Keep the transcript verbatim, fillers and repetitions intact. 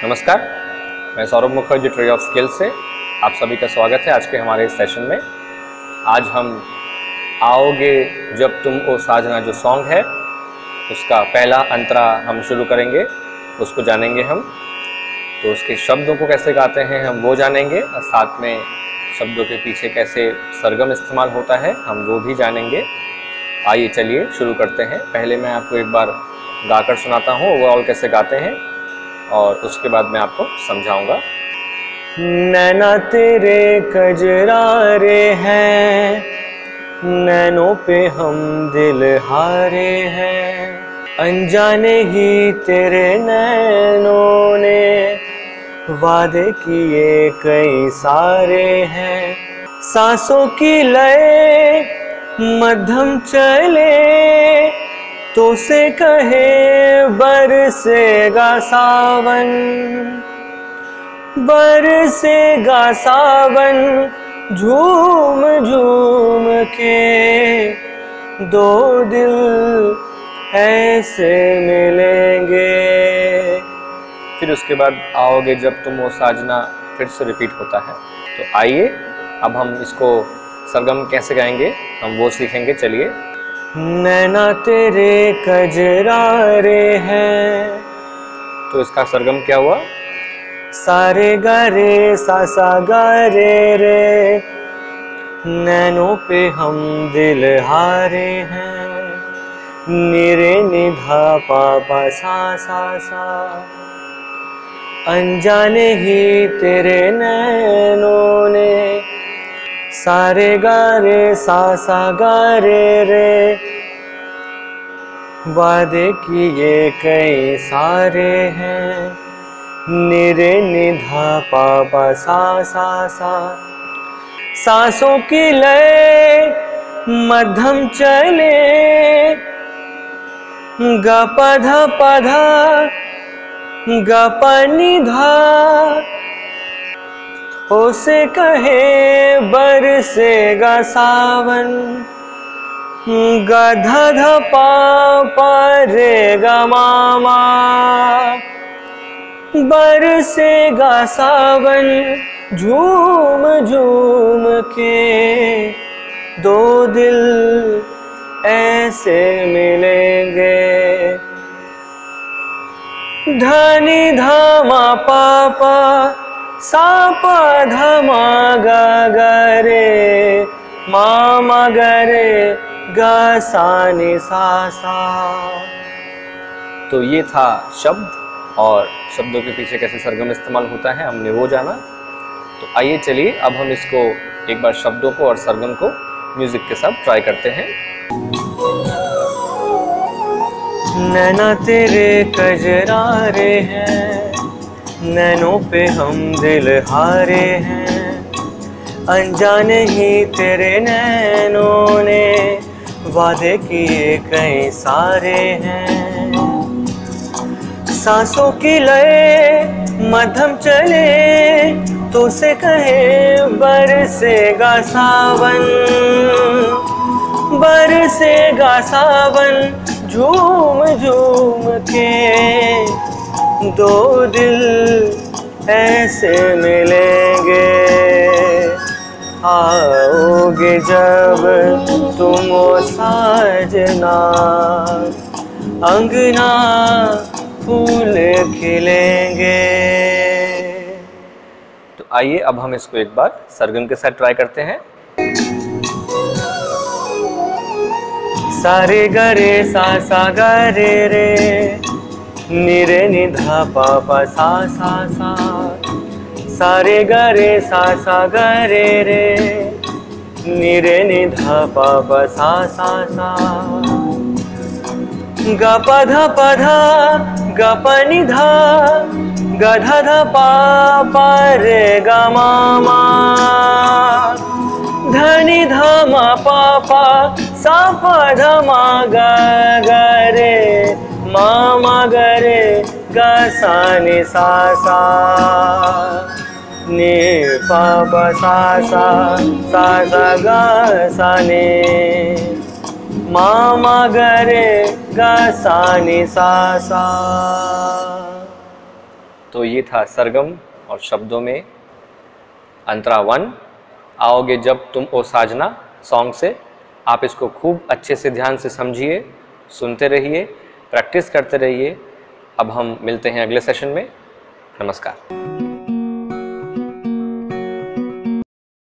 नमस्कार, मैं Saurabh Mukherjee tree of skill से आप सभी का स्वागत है आज के हमारे इस सेशन में। आज हम आओगे जब तुम ओ साजना जो सॉन्ग है उसका पहला अंतरा हम शुरू करेंगे, उसको जानेंगे हम। तो उसके शब्दों को कैसे गाते हैं हम वो जानेंगे और साथ में शब्दों के पीछे कैसे सरगम इस्तेमाल होता है हम वो भी जानेंगे। आइए चलिए शुरू करते हैं। पहले मैं आपको एक बार गाकर सुनाता हूँ ओवरऑल कैसे गाते हैं और उसके बाद मैं आपको समझाऊंगा। नैना तेरे कजरारे हैं, नैनों पे हम दिल हारे हैं, अनजाने ही तेरे नैनों ने वादे किए कई सारे हैं। सांसों की लय मध्यम चले तो से कहे बरसेगा सावन, बरसेगा सावन झूम झूम के दो दिल ऐसे मिलेंगे। फिर उसके बाद आओगे जब तुम वो साजना फिर से रिपीट होता है। तो आइए अब हम इसको सरगम कैसे गाएंगे हम वो सीखेंगे। चलिए। नैना तेरे कजरारे हैं, तो इसका सरगम क्या हुआ? सारे गारे सा सा गारे रे, नैनों पे हम दिल हारे हैं, निरे निधा पापा सा सा सा, अनजाने ही तेरे नैनों ने सारे गारे सा सा गारे रे, वादे किए कई सारे हैं, निरे निधा पापा सा सा सा, सांसों की लय मध्यम चले ग पधा पधा ग पनिधा, हो से कहे बरसेगा सावन, गधा धा पा पा रे गा मामा, बरसेगा सावन झूम झूम के दो दिल ऐसे मिलेंगे। धनी धामा पापा सापा धमा गा गा रे, मामा गरे गा सा नि सा सा। तो ये था शब्द और शब्दों के पीछे कैसे सरगम इस्तेमाल होता है हमने वो जाना। तो आइए चलिए अब हम इसको एक बार शब्दों को और सरगम को म्यूजिक के साथ ट्राई करते हैं। नैना तेरे कजरारे हैं, नैनों पे हम दिल हारे हैं, अनजाने ही तेरे नैनों ने वादे किए कई सारे हैं। सांसों की लय मध्यम चले तो से कहे बरसेगा सावन, बरसेगा सावन झूम झूम के दो दिल ऐसे मिलेंगे। आओगे जब तुम ओ साजना, अंगना फूल खिलेंगे। तो आइए अब हम इसको एक बार सरगम के साथ ट्राई करते हैं। सारे गरे सा सा गरे रे, निरे निधा पापा सा सा सा, सारे गरे सा सा गरे रे, निरे निधा पापा सा सा सा, ग पधा पधा ग पनिधा, गधा धा पापा रे गा मामा, धनी धामा पापा सा पा धमा गा गा रे, मामा गरे गा सा नि सा सा, नि पा पा सा सा सा सा गा सा नि, मामा गरे गा सा नि सा सा। तो ये था सरगम और शब्दों में अंतरा वन, आओगे जब तुम ओ साजना सॉन्ग से। आप इसको खूब अच्छे से ध्यान से समझिए, सुनते रहिए, प्रैक्टिस करते रहिए। अब हम मिलते हैं अगले सेशन में। नमस्कार।